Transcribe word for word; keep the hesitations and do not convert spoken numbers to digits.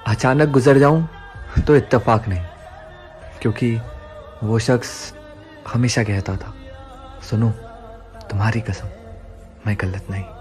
अचानक गुजर जाऊं तो इत्तेफाक नहीं, क्योंकि वो शख्स हमेशा कहता था, सुनो तुम्हारी कसम मैं गलत नहीं।